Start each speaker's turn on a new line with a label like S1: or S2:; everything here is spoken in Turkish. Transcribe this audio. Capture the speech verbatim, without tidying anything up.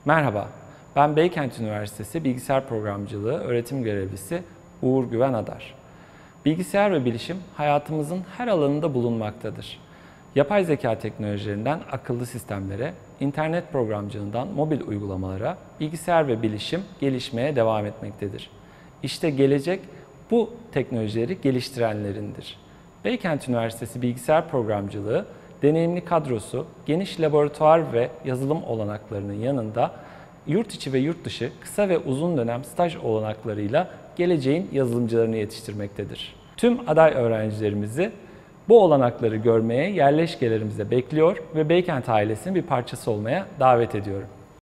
S1: Merhaba, ben Beykent Üniversitesi Bilgisayar Programcılığı öğretim görevlisi Uğur Güven Adar. Bilgisayar ve bilişim hayatımızın her alanında bulunmaktadır. Yapay zeka teknolojilerinden akıllı sistemlere, internet programcılığından mobil uygulamalara, bilgisayar ve bilişim gelişmeye devam etmektedir. İşte gelecek bu teknolojileri geliştirenlerindir. Beykent Üniversitesi Bilgisayar Programcılığı, deneyimli kadrosu, geniş laboratuvar ve yazılım olanaklarının yanında yurt içi ve yurt dışı kısa ve uzun dönem staj olanaklarıyla geleceğin yazılımcılarını yetiştirmektedir. Tüm aday öğrencilerimizi bu olanakları görmeye yerleşkelerimize bekliyor ve Beykent ailesinin bir parçası olmaya davet ediyorum.